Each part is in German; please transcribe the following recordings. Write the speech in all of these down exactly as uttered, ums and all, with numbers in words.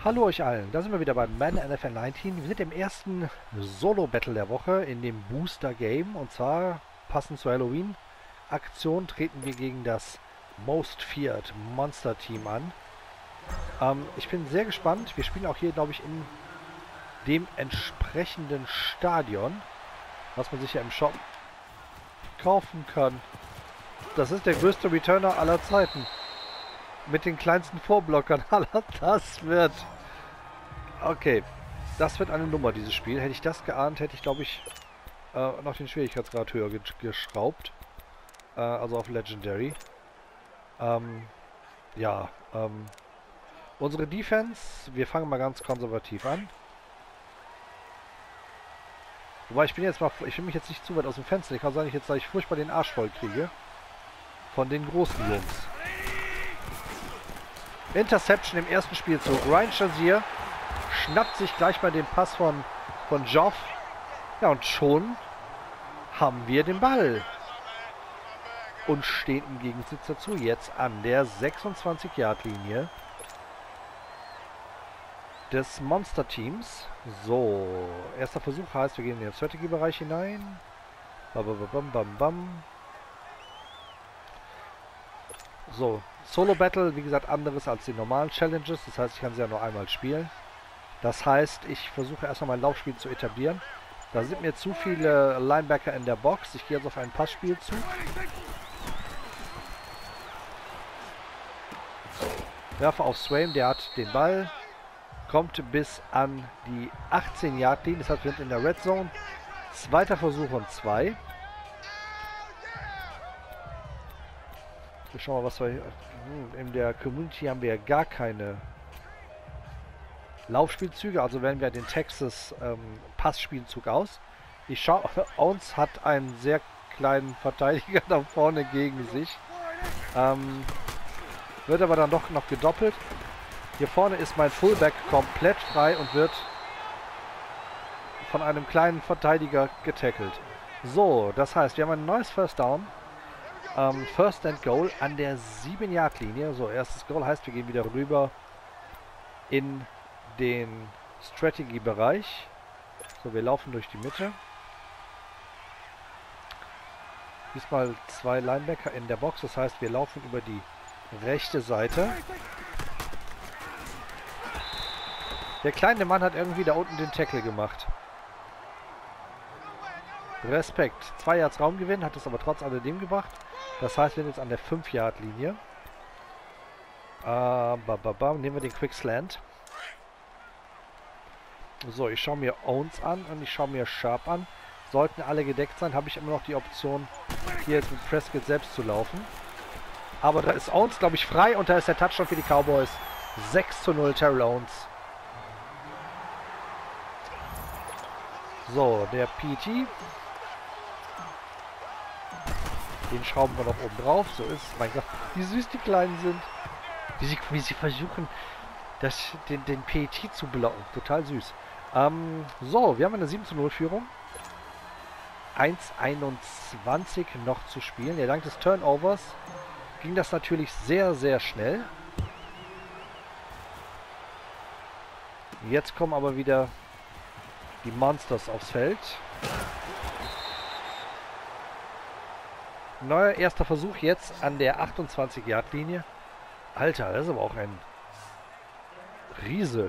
Hallo euch allen, da sind wir wieder beim Madden N F L neunzehn. Wir sind im ersten Solo-Battle der Woche in dem Booster-Game. Und zwar, passend zur Halloween-Aktion, treten wir gegen das Most Feared Monster Team an. Ähm, ich bin sehr gespannt. Wir spielen auch hier, glaube ich, in dem entsprechenden Stadion, was man sich ja im Shop kaufen kann. Das ist der größte Returner aller Zeiten. Mit den kleinsten Vorblockern aller. Das wird... Okay. Das wird eine Nummer, dieses Spiel. Hätte ich das geahnt, hätte ich, glaube ich, äh, noch den Schwierigkeitsgrad höher ge geschraubt. Äh, also auf Legendary. Ähm, ja. Ähm, unsere Defense, wir fangen mal ganz konservativ an. Wobei, ich bin jetzt mal... Ich will mich jetzt nicht zu weit aus dem Fenster. Ich kann sagen, ich jetzt gleich furchtbar den Arsch voll kriege. Von den großen Jungs. Interception im ersten Spielzug. Ryan Shazier schnappt sich gleich mal den Pass von, von Joff. Ja, und schon haben wir den Ball. Und stehen im Gegensatz dazu jetzt an der sechsundzwanzig Yard Linie des Monster-Teams. So, erster Versuch heißt, wir gehen in den Strategy-Bereich hinein. Bam, bam, bam, bam, bam. So, Solo Battle, wie gesagt, anderes als die normalen Challenges. Das heißt, ich kann sie ja nur einmal spielen. Das heißt, ich versuche erstmal mein Laufspiel zu etablieren. Da sind mir zu viele Linebacker in der Box. Ich gehe jetzt auf ein Passspiel zu. Werfe auf Swain, der hat den Ball. Kommt bis an die achtzehn Yard Linie. Das heißt, wir sind in der Red Zone. Zweiter Versuch und zwei. Wir schauen mal, was wir... In der Community haben wir ja gar keine Laufspielzüge, also wählen wir den Texas ähm, Passspielzug aus. Ich schaue, Owens hat einen sehr kleinen Verteidiger da vorne gegen sich. Ähm, wird aber dann doch noch gedoppelt. Hier vorne ist mein Fullback komplett frei und wird von einem kleinen Verteidiger getackelt. So, das heißt, wir haben ein neues First Down. Um, First and Goal an der sieben Yard Linie. So, erstes Goal heißt, wir gehen wieder rüber in den Strategy-Bereich. So, wir laufen durch die Mitte. Diesmal zwei Linebacker in der Box. Das heißt, wir laufen über die rechte Seite. Der kleine Mann hat irgendwie da unten den Tackle gemacht. Respekt. Zwei Yards Raumgewinn, hat es aber trotz alledem gebracht. Das heißt, wir sind jetzt an der fünf Yard Linie. Äh, ba, ba, ba. Nehmen wir den Quick Slant. So, ich schaue mir Owens an und ich schaue mir Sharp an. Sollten alle gedeckt sein, habe ich immer noch die Option, hier jetzt mit Prescott selbst zu laufen. Aber da ist Owens, glaube ich, frei und da ist der Touchdown für die Cowboys. sechs zu null Terrell Owens. So, der P T. Den schrauben wir noch oben drauf. So ist es. Mein Gott, wie süß die Kleinen sind. Wie sie, wie sie versuchen, das, den, den P T zu blocken. Total süß. Ähm, so, wir haben eine sieben zu null Führung. eins einundzwanzig noch zu spielen. Ja, dank des Turnovers ging das natürlich sehr, sehr schnell. Jetzt kommen aber wieder die Monsters aufs Feld. Neuer erster Versuch jetzt an der achtundzwanzig Yard Linie. Alter, das ist aber auch ein Riese.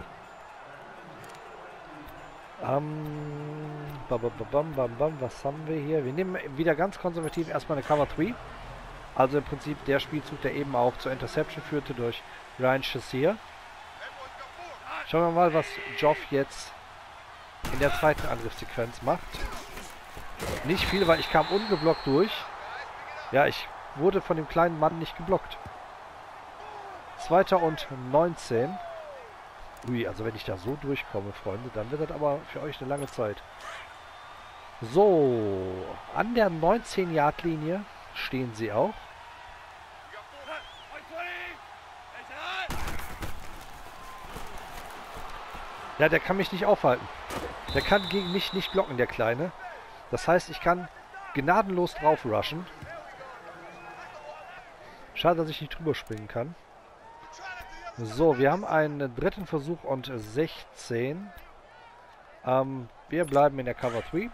Ähm, bam, bam, bam, bam, bam, was haben wir hier? Wir nehmen wieder ganz konservativ erstmal eine Cover drei. Also im Prinzip der Spielzug, der eben auch zur Interception führte durch Ryan Shazier. Schauen wir mal, was Joff jetzt in der zweiten Angriffssequenz macht. Nicht viel, weil ich kam ungeblockt durch. Ja, ich wurde von dem kleinen Mann nicht geblockt. Zweiter und neunzehn. Ui, also wenn ich da so durchkomme, Freunde, dann wird das aber für euch eine lange Zeit. So, an der neunzehn Yard Linie stehen sie auch. Ja, der kann mich nicht aufhalten. Der kann gegen mich nicht blocken, der Kleine. Das heißt, ich kann gnadenlos drauf rushen. Schade, dass ich nicht drüber springen kann. So, wir haben einen dritten Versuch und sechzehn. Ähm, wir bleiben in der Cover drei.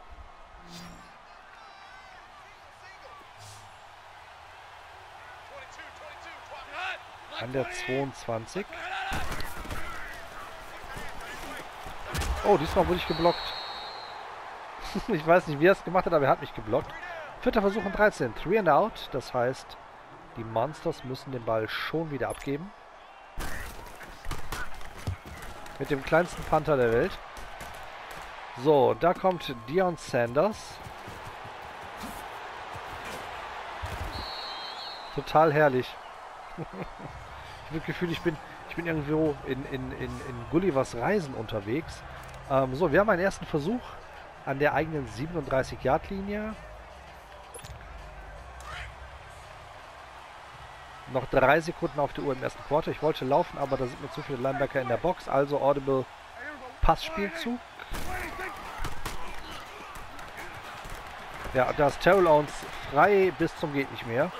An der zweiundzwanzig. Oh, diesmal wurde ich geblockt. Ich weiß nicht, wie er es gemacht hat, aber er hat mich geblockt. Vierter Versuch und dreizehn. Three and out. Das heißt, die Monsters müssen den Ball schon wieder abgeben. Mit dem kleinsten Panther der Welt. So, da kommt Deion Sanders. Total herrlich. Ich habe das Gefühl, ich bin, ich bin irgendwo in, in, in, in Gullivers Reisen unterwegs. Ähm, so, wir haben einen ersten Versuch an der eigenen siebenunddreißig Yard Linie. Noch drei Sekunden auf der Uhr im ersten Quarter. Ich wollte laufen, aber da sind mir zu viele Linebacker in der Box. Also Audible Passspielzug. Ja, da ist Terrell Owens frei bis zum geht nicht mehr.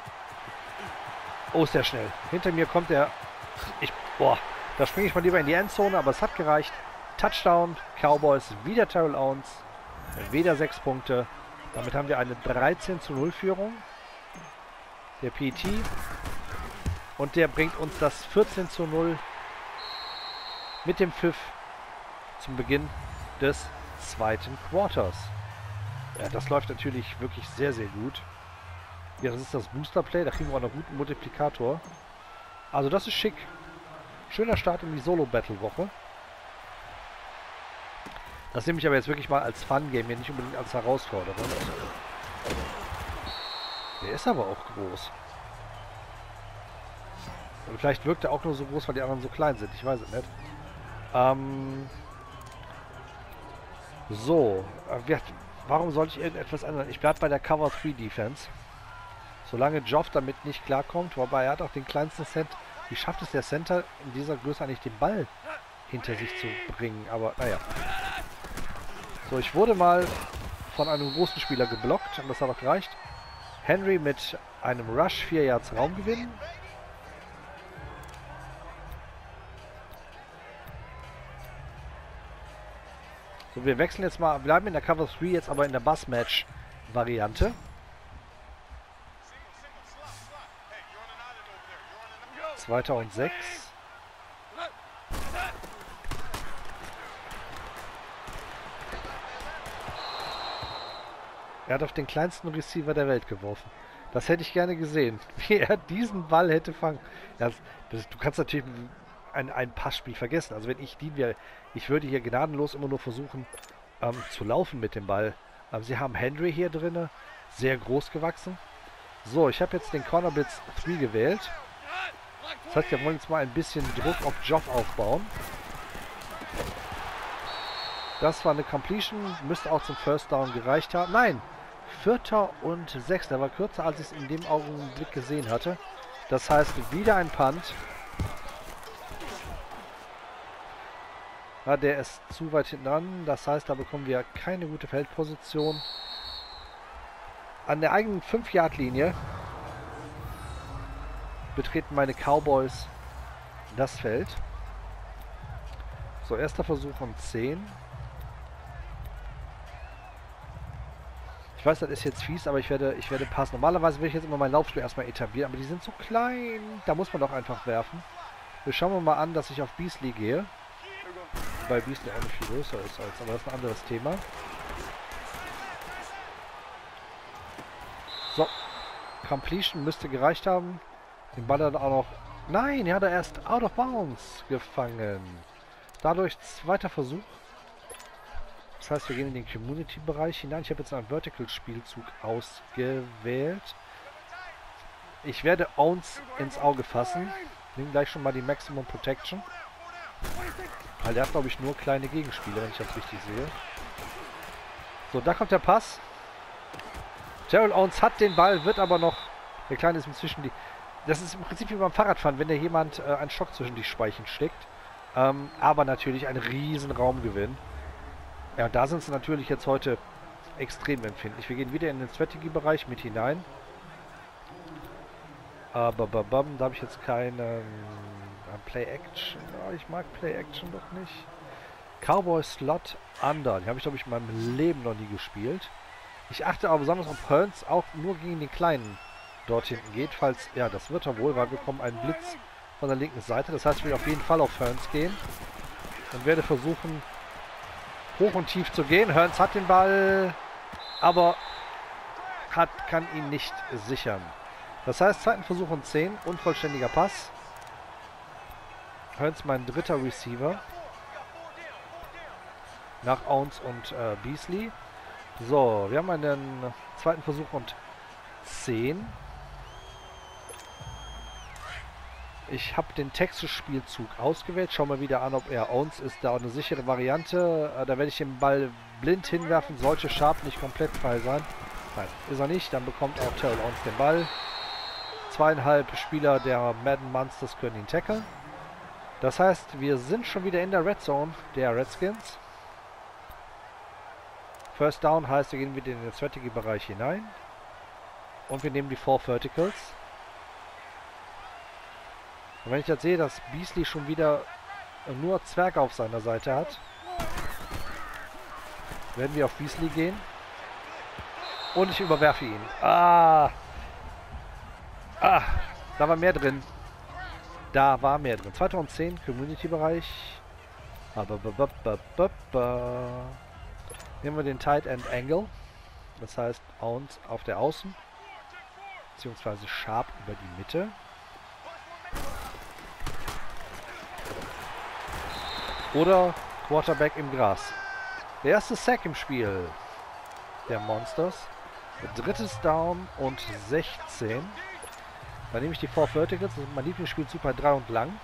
Oh, sehr schnell. Hinter mir kommt der... Ich, boah, da springe ich mal lieber in die Endzone, aber es hat gereicht. Touchdown, Cowboys, wieder Terrell Owens. Wieder sechs Punkte. Damit haben wir eine dreizehn zu null Führung. Der P T. Und der bringt uns das vierzehn zu null mit dem Pfiff zum Beginn des zweiten Quarters. Ja, das läuft natürlich wirklich sehr, sehr gut. Ja, das ist das Booster-Play. Da kriegen wir auch noch einen guten Multiplikator. Also das ist schick. Schöner Start in die Solo-Battle-Woche. Das nehme ich aber jetzt wirklich mal als Fun-Game, hier nicht unbedingt als Herausforderung. Der ist aber auch groß. Und vielleicht wirkt er auch nur so groß, weil die anderen so klein sind. Ich weiß es nicht. Ähm so. Äh, warum sollte ich irgendetwas ändern? Ich bleibe bei der Cover drei Defense. Solange Joff damit nicht klarkommt. Wobei er hat auch den kleinsten Center. Wie schafft es der Center in dieser Größe eigentlich den Ball hinter sich zu bringen? Aber naja. So, ich wurde mal von einem großen Spieler geblockt. Und das hat auch gereicht. Henry mit einem Rush, vier Yards Raumgewinn. So, wir wechseln jetzt mal, bleiben in der Cover drei, jetzt aber in der Bus-Match-Variante. Zweiter und sechs. Er hat auf den kleinsten Receiver der Welt geworfen. Das hätte ich gerne gesehen, wie er diesen Ball hätte fangen. Ja, das, du kannst natürlich ein, ein Passspiel vergessen. Also wenn ich die wäre, ich würde hier gnadenlos immer nur versuchen ähm, zu laufen mit dem Ball. Ähm, sie haben Henry hier drin, sehr groß gewachsen. So, ich habe jetzt den Corner Blitz drei gewählt. Das heißt, wir wollen jetzt mal ein bisschen Druck auf Joff aufbauen. Das war eine Completion, müsste auch zum First Down gereicht haben. Nein, Vierter und sechs, der war kürzer, als ich es in dem Augenblick gesehen hatte. Das heißt, wieder ein Punt. Ja, der ist zu weit hinten dran, das heißt, da bekommen wir keine gute Feldposition. An der eigenen fünf Yard Linie betreten meine Cowboys das Feld. So, erster Versuch um zehn. Ich weiß, das ist jetzt fies, aber ich werde, ich werde passen. Normalerweise will ich jetzt immer mein Laufspiel erstmal etablieren, aber die sind so klein. Da muss man doch einfach werfen. Wir schauen wir mal an, dass ich auf Beasley gehe. Wobei Beasley auch nicht viel größer ist als, aber das ist ein anderes Thema. So. Completion müsste gereicht haben. Den Ball dann auch noch... Nein, er hat er erst out of bounds gefangen. Dadurch zweiter Versuch. Das heißt, wir gehen in den Community-Bereich hinein. Ich habe jetzt einen Vertical-Spielzug ausgewählt. Ich werde Owens ins Auge fassen. Nehmen gleich schon mal die Maximum Protection. Weil der hat, glaube ich, nur kleine Gegenspieler, wenn ich das richtig sehe. So, da kommt der Pass. Terrell Owens hat den Ball, wird aber noch... Der Kleine ist inzwischen die... Das ist im Prinzip wie beim Fahrradfahren, wenn da jemand äh, einen Stock zwischen die Speichen steckt. Ähm, aber natürlich ein riesen Raumgewinn. Ja, da sind sie natürlich jetzt heute extrem empfindlich. Wir gehen wieder in den Strategy-Bereich mit hinein. Aber babam, da habe ich jetzt keinen... Play Action. Oh, ich mag Play Action doch nicht. Cowboy Slot Under. Die habe ich, glaube ich, in meinem Leben noch nie gespielt. Ich achte aber besonders, ob Hearns auch nur gegen den Kleinen dort hinten geht. Falls, ja, das wird er wohl, weil wir bekommen einen Blitz von der linken Seite. Das heißt, ich will auf jeden Fall auf Hearns gehen. Und werde versuchen, hoch und tief zu gehen. Hearns hat den Ball, aber hat, kann ihn nicht sichern. Das heißt, zweiten Versuch und zehn. Unvollständiger Pass. Hearns mein dritter Receiver. Nach Owens und äh, Beasley. So, wir haben einen zweiten Versuch und zehn. Ich habe den Texas-Spielzug ausgewählt. Schauen wir wieder an, ob er Owens ist. Da auch eine sichere Variante. Äh, da werde ich den Ball blind hinwerfen. Sollte Sharp nicht komplett frei sein. Nein, ist er nicht. Dann bekommt auch Terrell Owens den Ball. Zweieinhalb Spieler der Madden Monsters können ihn tackeln. Das heißt, wir sind schon wieder in der Red Zone der Redskins. First Down heißt, wir gehen wieder in den Strategy-Bereich hinein. Und wir nehmen die Four Verticals. Und wenn ich jetzt sehe, dass Beasley schon wieder nur Zwerge auf seiner Seite hat, werden wir auf Beasley gehen. Und ich überwerfe ihn. Ah! Ah! Da war mehr drin. Da war mehr drin. zweitausendzehn, Community-Bereich. Nehmen wir den Tight End Angle. Das heißt, Owens auf der Außen. Beziehungsweise Sharp über die Mitte. Oder Quarterback im Gras. Der erste Sack im Spiel der Monsters. Drittes Down und sechzehn. Dann nehme ich die Four Verticals. Das ist mein Lieblingsspielzug bei drei und lang.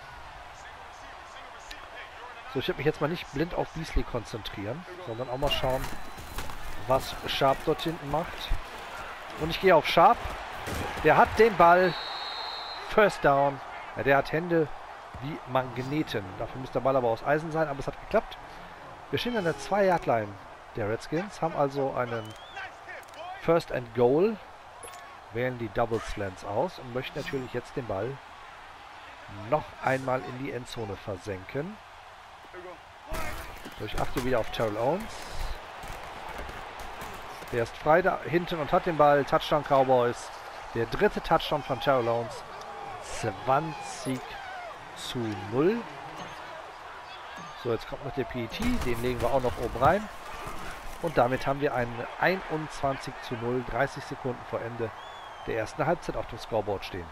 So, ich werde mich jetzt mal nicht blind auf Beasley konzentrieren, sondern auch mal schauen, was Sharp dort hinten macht. Und ich gehe auf Sharp. Der hat den Ball. First Down. Ja, der hat Hände wie Magneten. Dafür muss der Ball aber aus Eisen sein, aber es hat geklappt. Wir stehen an der zwei Yard Line der Redskins, haben also einen First and Goal, wählen die Double Slants aus und möchten natürlich jetzt den Ball noch einmal in die Endzone versenken. So, ich achte wieder auf Terrell Owens. Der ist frei da hinten und hat den Ball. Touchdown Cowboys. Der dritte Touchdown von Terrell Owens. zwanzig zu null. So, jetzt kommt noch der P E T. Den legen wir auch noch oben rein. Und damit haben wir einen einundzwanzig zu null, dreißig Sekunden vor Ende der ersten Halbzeit auf dem Scoreboard stehen.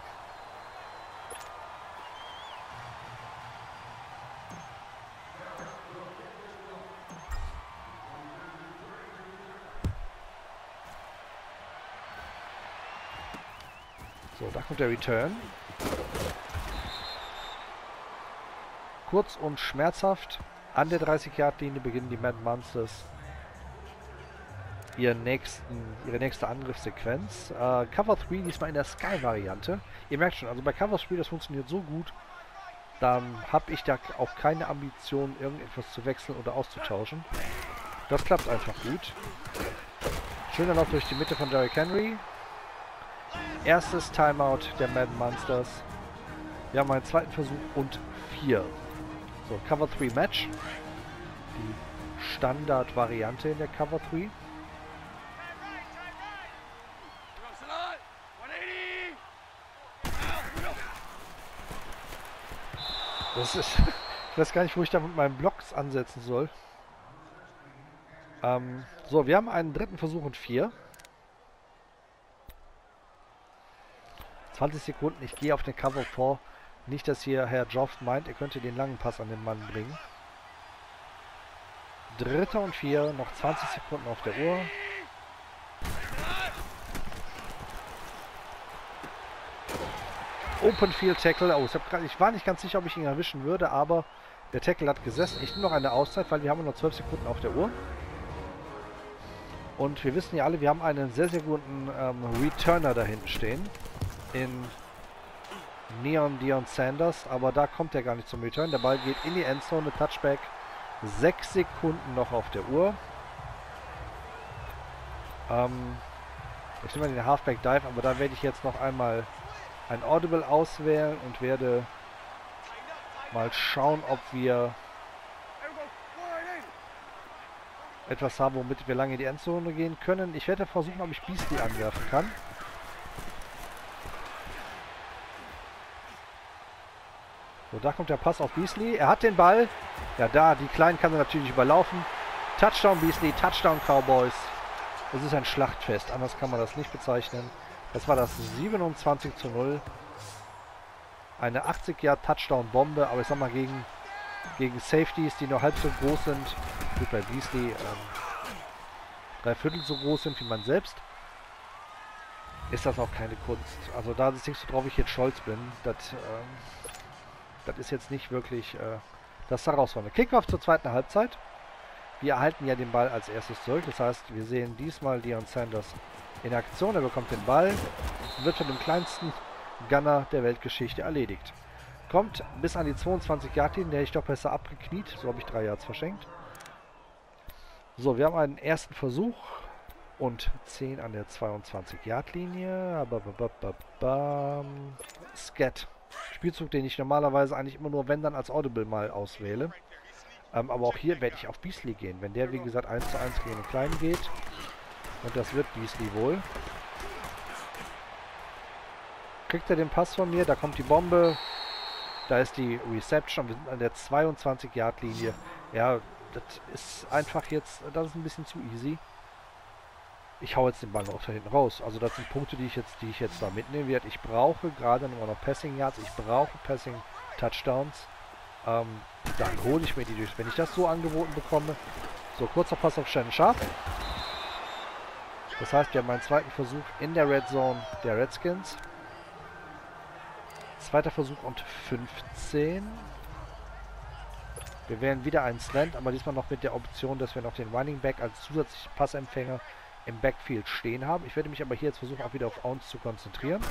So, da kommt der Return. Kurz und schmerzhaft. An der dreißig Yard Linie beginnen die Madden Monsters ihren nächsten, ihre nächste Angriffssequenz. Äh, Cover drei diesmal in der Sky-Variante. Ihr merkt schon, also bei Cover drei, das funktioniert so gut, dann habe ich da auch keine Ambition, irgendetwas zu wechseln oder auszutauschen. Das klappt einfach gut. Schöner Lauf durch die Mitte von Derrick Henry. Erstes Timeout der Madden Monsters. Wir haben einen zweiten Versuch und vier. So, Cover drei Match. Die Standard-Variante in der Cover drei. Das ist, ich weiß gar nicht, wo ich da mit meinen Blocks ansetzen soll. Ähm, so, wir haben einen dritten Versuch und vier. zwanzig Sekunden, ich gehe auf den Cover vier. Nicht, dass hier Herr Joff meint, er könnte den langen Pass an den Mann bringen. Dritter und vier, noch zwanzig Sekunden auf der Uhr. Open Field Tackle. Oh, ich, hab grad, ich war nicht ganz sicher, ob ich ihn erwischen würde, aber der Tackle hat gesessen. Ich nehme noch eine Auszeit, weil wir haben noch zwölf Sekunden auf der Uhr. Und wir wissen ja alle, wir haben einen sehr, sehr guten ähm, Returner da hinten stehen. In Neon Dion Sanders, aber da kommt er gar nicht zum Return. Der Ball geht in die Endzone, Touchback. Sechs Sekunden noch auf der Uhr. Ähm, ich nehme mal den Halfback Dive, aber da werde ich jetzt noch einmal ein Audible auswählen und werde Mal schauen, ob wir etwas haben, womit wir lange in die Endzone gehen können. Ich werde versuchen, ob ich Beastly angreifen kann. So, da kommt der Pass auf Beastly. Er hat den Ball. Ja, da, die Kleinen kann er natürlich überlaufen. Touchdown Beastly, Touchdown Cowboys. Es ist ein Schlachtfest, anders kann man das nicht bezeichnen. Das war das siebenundzwanzig zu null. Eine achtzig Yard Touchdown-Bombe, aber ich sag mal gegen, gegen Safeties, die nur halb so groß sind, gut bei Beastly, ähm, drei Viertel so groß sind wie man selbst, ist das auch keine Kunst. Also da ist nichts, worauf ich jetzt stolz bin. Das, ähm, das ist jetzt nicht wirklich äh, das Herausfordernde. Kickoff zur zweiten Halbzeit. Wir erhalten ja den Ball als erstes zurück. Das heißt, wir sehen diesmal Deion Sanders in Aktion. Er bekommt den Ball und wird von dem kleinsten Gunner der Weltgeschichte erledigt. Kommt bis an die zweiundzwanzig Yard Linie, der ich doch besser abgekniet. So habe ich drei Yards verschenkt. So, wir haben einen ersten Versuch und zehn an der zweiundzwanzig Yard Linie. Scat. Spielzug, den ich normalerweise eigentlich immer nur, wenn dann, als Audible mal auswähle. Ähm, aber auch hier werde ich auf Beastly gehen. Wenn der, wie gesagt, eins zu eins gegen den Kleinen geht. Und das wird Beastly wohl. Kriegt er den Pass von mir. Da kommt die Bombe. Da ist die Reception. Wir sind an der zweiundzwanzig Yard Linie. Ja, das ist einfach jetzt, das ist ein bisschen zu easy. Ich hau jetzt den Ball noch da hinten raus. Also das sind Punkte, die ich jetzt, die ich jetzt da mitnehmen werde. Ich brauche gerade nur noch Passing Yards. Ich brauche Passing Touchdowns. Ähm, dann hole ich mir die durch, wenn ich das so angeboten bekomme. So, kurzer Pass auf Shannon Sharp. Das heißt, wir haben einen zweiten Versuch in der Red Zone der Redskins. Zweiter Versuch und fünfzehn. Wir wählen wieder einen Slant, aber diesmal noch mit der Option, dass wir noch den Running Back als zusätzlichen Passempfänger im Backfield stehen haben. Ich werde mich aber hier jetzt versuchen, auch wieder auf Ounce zu konzentrieren.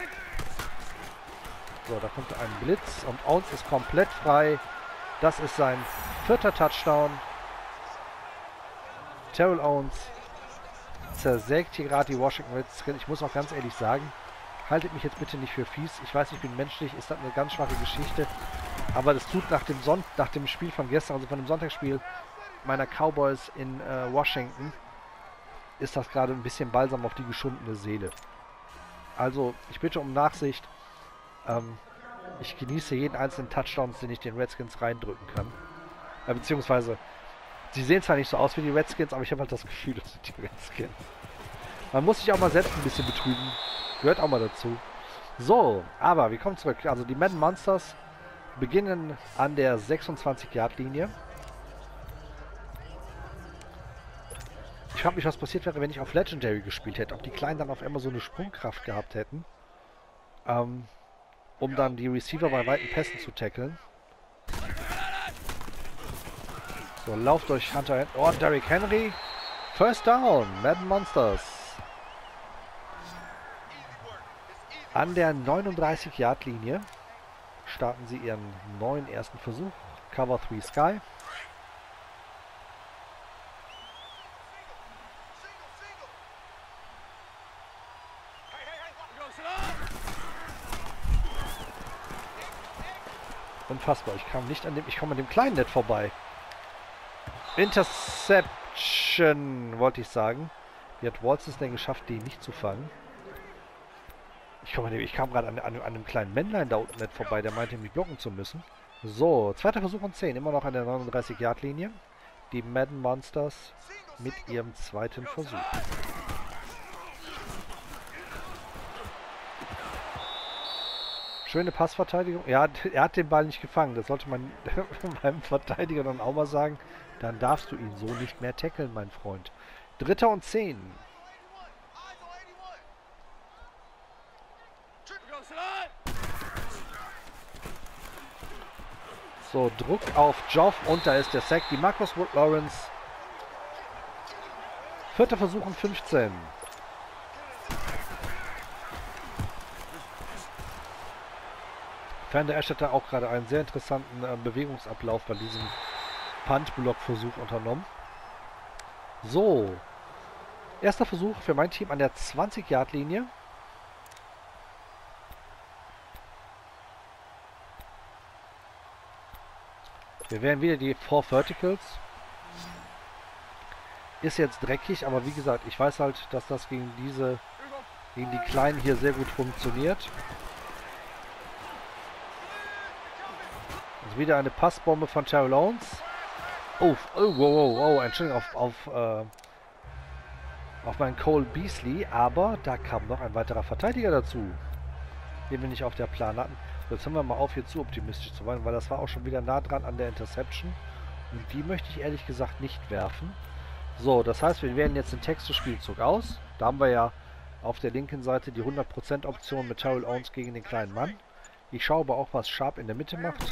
So, da kommt ein Blitz und Ounce ist komplett frei. Das ist sein vierter Touchdown. Terrell Owens zersägt hier gerade die Washington Redskins. Ich muss auch ganz ehrlich sagen, haltet mich jetzt bitte nicht für fies. Ich weiß, ich bin menschlich, ist das eine ganz schwache Geschichte. Aber das tut nach dem, Son nach dem Spiel von gestern, also von dem Sonntagsspiel meiner Cowboys in äh, Washington, ist das gerade ein bisschen Balsam auf die geschundene Seele. Also, ich bitte um Nachsicht. Ähm, ich genieße jeden einzelnen Touchdown, den ich den Redskins reindrücken kann. Äh, beziehungsweise, sie sehen zwar nicht so aus wie die Redskins, aber ich habe halt das Gefühl, das sind die Redskins. Man muss sich auch mal selbst ein bisschen betrügen. Gehört auch mal dazu. So, aber wir kommen zurück. Also die Madden Monsters beginnen an der sechsundzwanzig Yard Linie. Ich frage mich, was passiert wäre, wenn ich auf Legendary gespielt hätte. Ob die Kleinen dann auf einmal so eine Sprungkraft gehabt hätten. Ähm, um dann die Receiver bei weiten Pässen zu tackeln. So, lauft durch Hunter... Oh, Derrick Henry. First down. Madden Monsters. An der neununddreißig Yard Linie starten sie ihren neuen ersten Versuch. Cover drei Sky. Unfassbar, ich kam nicht an dem, ich komme an dem kleinen Net vorbei. Interception, wollte ich sagen. Wie hat Waltz es denn geschafft, den nicht zu fangen? Ich, komme an dem, ich kam gerade an, an, an einem kleinen Männlein da unten nicht vorbei, der meinte, mich blocken zu müssen. So, zweiter Versuch und zehn, immer noch an der neununddreißig Yard Linie. Die Madden Monsters mit ihrem zweiten Versuch. Schöne Passverteidigung. Ja, er hat den Ball nicht gefangen. Das sollte man beim Verteidiger dann auch mal sagen. Dann darfst du ihn so nicht mehr tackeln, mein Freund. Dritter und zehn. So, Druck auf Joff und da ist der Sack. Die Marcus Wood Lawrence. Vierter Versuch und fünfzehn. Fender Ash hatte auch gerade einen sehr interessanten äh, Bewegungsablauf bei diesem Punt-Block-Versuch unternommen. So. Erster Versuch für mein Team an der zwanzig Yard Linie. Wir werden wieder die Four Verticals. Ist jetzt dreckig, aber wie gesagt, ich weiß halt, dass das gegen diese, gegen die Kleinen hier sehr gut funktioniert. Das ist wieder eine Passbombe von Terrell Owens. Oh, oh, wow, wow, wow, Entschuldigung, auf, auf, äh, auf meinen Cole Beasley, aber da kam noch ein weiterer Verteidiger dazu, den wir nicht auf der Plan hatten. Jetzt hören wir mal auf, hier zu optimistisch zu sein, weil das war auch schon wieder nah dran an der Interception. Und die möchte ich ehrlich gesagt nicht werfen. So, das heißt, wir wählen jetzt den Texte-Spielzug aus. Da haben wir ja auf der linken Seite die hundert Prozent Option mit Terrell Owens gegen den kleinen Mann. Ich schaue aber auch, was Sharp in der Mitte macht.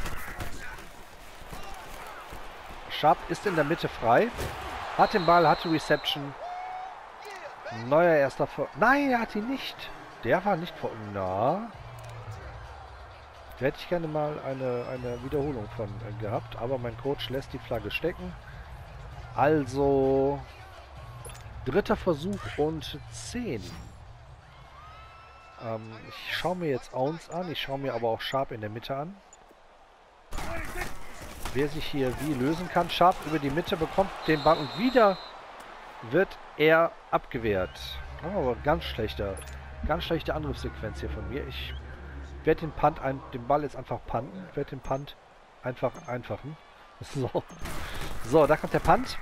Sharp ist in der Mitte frei. Hat den Ball, hat die Reception. Neuer erster Ver... Nein, er hat ihn nicht. Der war nicht vor... Na... Da hätte ich gerne mal eine, eine Wiederholung von äh, gehabt. Aber mein Coach lässt die Flagge stecken. Also... Dritter Versuch und zehn. Ähm, ich schaue mir jetzt Owens an. Ich schaue mir aber auch Sharp in der Mitte an. Wer sich hier wie lösen kann. Sharp über die Mitte bekommt den Ball und wieder wird er abgewehrt. Oh, ganz schlechter, ganz schlechte Angriffssequenz hier von mir. Ich werde den Punt, ein, den Ball jetzt einfach punten. Ich werde den Punt einfach einfachen. So. So, da kommt der Punt.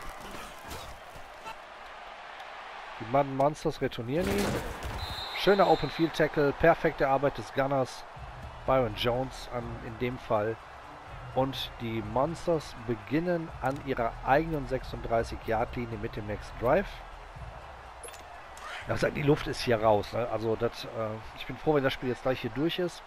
Die Madden Monsters retournieren ihn. Schöner Open Field Tackle, perfekte Arbeit des Gunners Byron Jones an, in dem Fall. Und die Monsters beginnen an ihrer eigenen sechsunddreißig Yard Linie mit dem nächsten Drive. Also die Luft ist hier raus. Ne? Also das, äh, ich bin froh, wenn das Spiel jetzt gleich hier durch ist.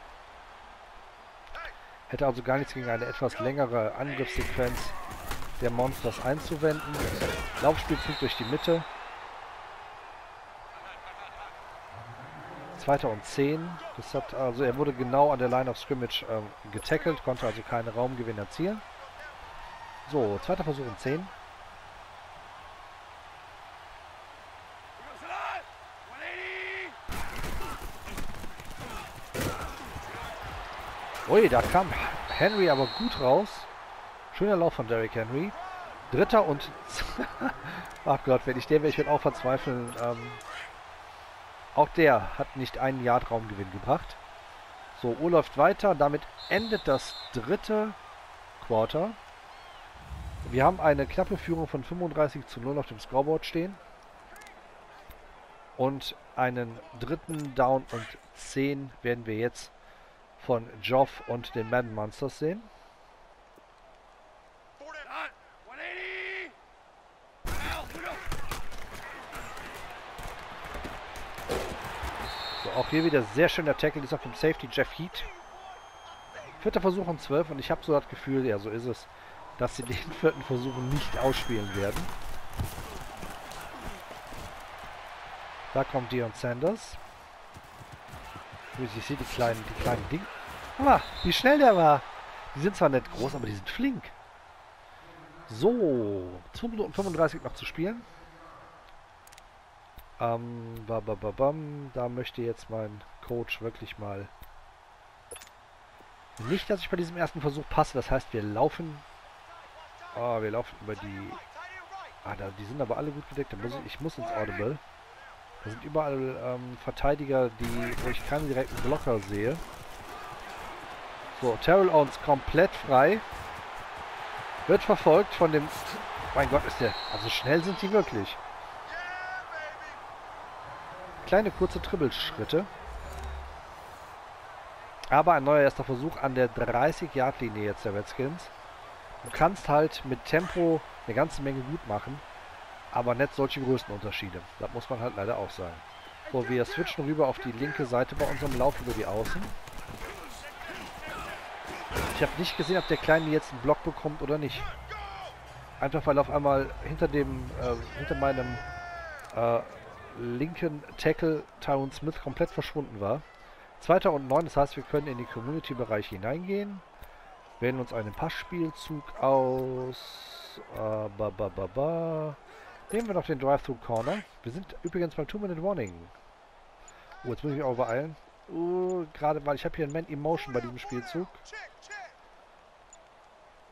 Hätte also gar nichts gegen eine etwas längere Angriffssequenz der Monsters einzuwenden. Laufspielzug durch die Mitte. Zweiter und zehn. Das hat, also er wurde genau an der Line of Scrimmage ähm, getackelt, konnte also keinen Raumgewinn erzielen. So, zweiter Versuch und zehn. Ui, da kam Henry aber gut raus. Schöner Lauf von Derrick Henry. Dritter und... Ach Gott, wenn ich der wäre, ich würde auch verzweifeln. Ähm, auch der hat nicht einen Yard Raumgewinn gebracht. So, Uhr läuft weiter. Damit endet das dritte Quarter. Wir haben eine knappe Führung von fünfunddreißig zu null auf dem Scoreboard stehen. Und einen dritten Down und zehn werden wir jetzt von Joff und den Madden Monsters sehen. So, auch hier wieder sehr schöner Tackle, ist auf dem Safety Jeff Heath. Vierter Versuch und zwölf und ich habe so das Gefühl, ja so ist es, dass sie den vierten Versuch nicht ausspielen werden. Da kommt Deion Sanders. Ich sehe die kleinen, die kleinen Dinge. Ah, wie schnell der war. Die sind zwar nicht groß, aber die sind flink. So, zwei Minuten fünfunddreißig noch zu spielen. Ähm, babababam, da möchte jetzt mein Coach wirklich mal nicht, dass ich bei diesem ersten Versuch passe. Das heißt, wir laufen. Ah, wir laufen über die. Ah, da, die sind aber alle gut gedeckt. Da muss ich, ich muss ins Audible. Da sind überall ähm, Verteidiger, die, wo ich keinen direkten Blocker sehe. So, Terrell Owens komplett frei. Wird verfolgt von dem... Mein Gott, ist der... Also schnell sind die wirklich. Kleine kurze Trippelschritte. Aber ein neuer erster Versuch an der dreißig Yard Linie jetzt der Redskins. Du kannst halt mit Tempo eine ganze Menge gut machen. Aber nicht solche Größenunterschiede. Das muss man halt leider auch sagen. So, wir switchen rüber auf die linke Seite bei unserem Lauf über die Außen. Ich habe nicht gesehen, ob der Kleine jetzt einen Block bekommt oder nicht. Einfach weil auf einmal hinter dem, äh, hinter meinem äh, linken Tackle Tyron Smith komplett verschwunden war. Zweiter und neun, das heißt, wir können in den Community-Bereich hineingehen. Wählen uns einen Passspielzug aus. Äh, ba, ba, ba, ba. Nehmen wir noch den Drive-Thru-Corner. Wir sind übrigens beim Two-Minute-Warning. Oh, jetzt muss ich mich auch beeilen. Oh, gerade weil ich habe hier ein Man-Emotion bei diesem Spielzug.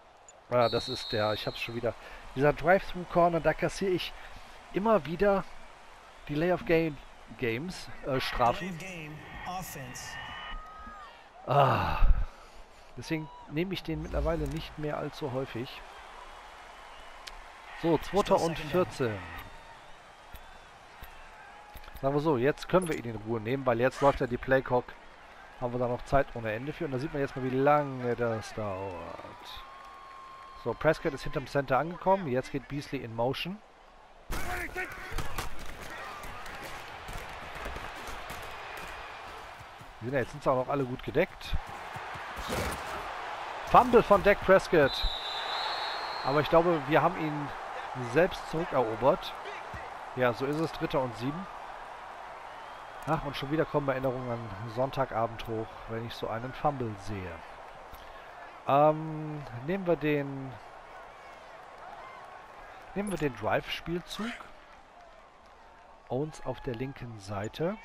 Ah, das ist der, ich hab's schon wieder. Dieser Drive-Thru-Corner, da kassiere ich immer wieder Delay of Game Games, äh, Strafen. Ah, deswegen nehme ich den mittlerweile nicht mehr allzu häufig. So, zweiter und vierzehn. Sagen wir so, jetzt können wir ihn in Ruhe nehmen, weil jetzt läuft ja die Playclock. Haben wir da noch Zeit ohne Ende für. Und da sieht man jetzt mal, wie lange das dauert. So, Prescott ist hinterm Center angekommen. Jetzt geht Beasley in Motion. Ja, jetzt sind sie auch noch alle gut gedeckt. Fumble von Dak Prescott. Aber ich glaube, wir haben ihn selbst zurückerobert. Ja, so ist es. Dritter und sieben. Ach, und schon wieder kommen Erinnerungen an Sonntagabend hoch, wenn ich so einen Fumble sehe. Ähm, nehmen wir den... Nehmen wir den Drive-Spielzug. Owens auf der linken Seite.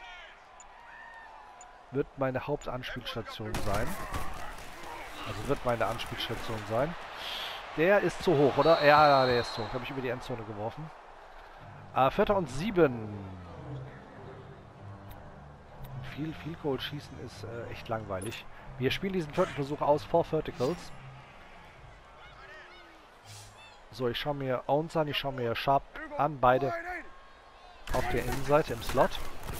Wird meine Hauptanspielstation sein. Also wird meine Anspielstation sein. Der ist zu hoch, oder? Ja, der ist zu hoch. Habe ich über die Endzone geworfen. Äh, Vierter und sieben. Viel, viel Goal schießen ist äh, echt langweilig. Wir spielen diesen vierten Versuch aus, Four Verticals. So, ich schaue mir Owens an, ich schaue mir Sharp an, beide auf der Innenseite im Slot.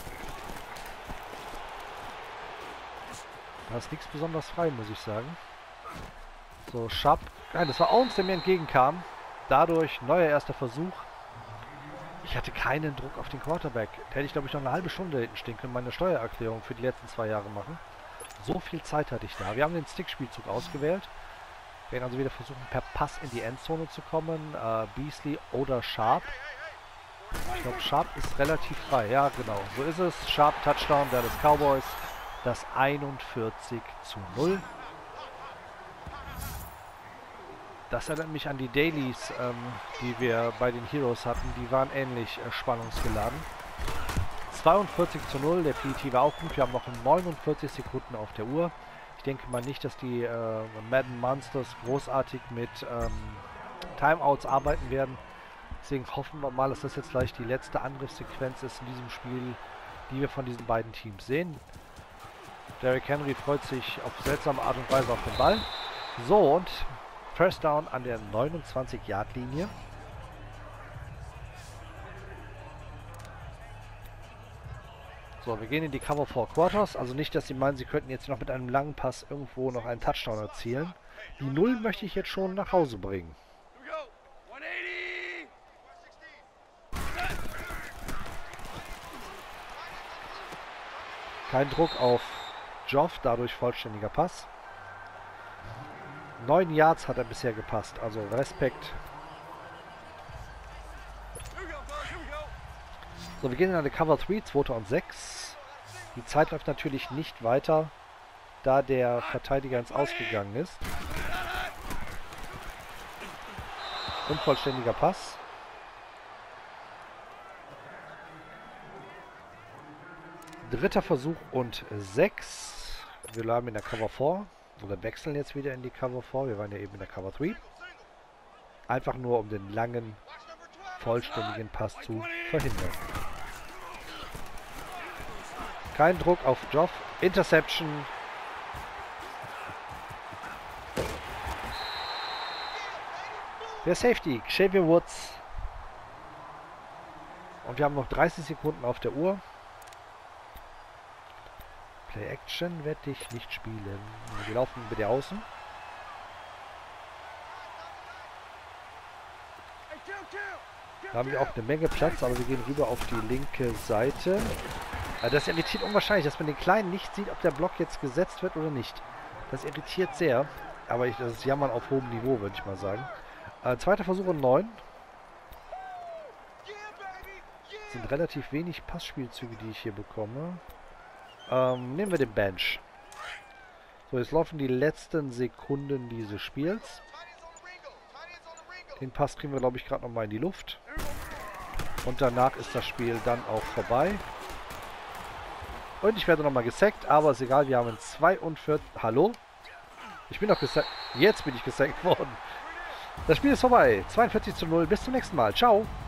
Da ist nichts besonders frei, muss ich sagen. So, Sharp. Nein, das war Owens, der mir entgegenkam. Dadurch neuer erster Versuch. Ich hatte keinen Druck auf den Quarterback. Da hätte ich, glaube ich, noch eine halbe Stunde hinten stehen können, meine Steuererklärung für die letzten zwei Jahre machen. So viel Zeit hatte ich da. Wir haben den Stickspielzug ausgewählt. Wir werden also wieder versuchen, per Pass in die Endzone zu kommen. Äh, Beasley oder Sharp. Ich glaube, Sharp ist relativ frei. Ja, genau. So ist es. Sharp, Touchdown, Dallas Cowboys. Das einundvierzig zu null. Das erinnert mich an die Dailies, ähm, die wir bei den Heroes hatten. Die waren ähnlich äh, spannungsgeladen. zweiundvierzig zu null. Der P E T war auch gut. Wir haben noch neunundvierzig Sekunden auf der Uhr. Ich denke mal nicht, dass die äh, Madden Monsters großartig mit ähm, Timeouts arbeiten werden. Deswegen hoffen wir mal, dass das jetzt gleich die letzte Angriffssequenz ist in diesem Spiel, die wir von diesen beiden Teams sehen. Derrick Henry freut sich auf seltsame Art und Weise auf den Ball. So, und First Down an der neunundzwanzig Yard Linie. So, wir gehen in die Cover Four Quarters. Also nicht, dass Sie meinen, Sie könnten jetzt noch mit einem langen Pass irgendwo noch einen Touchdown erzielen. Die Null möchte ich jetzt schon nach Hause bringen. Kein Druck auf Joff, dadurch vollständiger Pass. Neun Yards hat er bisher gepasst, also Respekt. So, wir gehen in eine Cover drei, zweiter und sechs. Die Zeit läuft natürlich nicht weiter, da der Verteidiger ins Ausgegangen ist. Unvollständiger Pass. Dritter Versuch und sechs. Wir bleiben in der Cover vier. Oder wechseln jetzt wieder in die Cover vier. Wir waren ja eben in der Cover drei. Einfach nur, um den langen, vollständigen Pass zu verhindern. Kein Druck auf Joff. Interception. Der Safety, Xavier Woods. Und wir haben noch dreißig Sekunden auf der Uhr. Play Action werde ich nicht spielen. Wir laufen über die Außen. Da haben wir auch eine Menge Platz, aber wir gehen rüber auf die linke Seite. Das irritiert unwahrscheinlich, dass man den Kleinen nicht sieht, ob der Block jetzt gesetzt wird oder nicht. Das irritiert sehr. Aber ich, das ist Jammern auf hohem Niveau, würde ich mal sagen. Äh, zweiter Versuch und neun. Das sind relativ wenig Passspielzüge, die ich hier bekomme. Ähm, nehmen wir den Bench. So, jetzt laufen die letzten Sekunden dieses Spiels. Den Pass kriegen wir, glaube ich, gerade noch mal in die Luft. Und danach ist das Spiel dann auch vorbei. Und ich werde noch mal gesackt, aber ist egal, wir haben zweiundvierzig... Hallo? Ich bin doch gesackt. Jetzt bin ich gesackt worden. Das Spiel ist vorbei. zweiundvierzig zu null. Bis zum nächsten Mal. Ciao.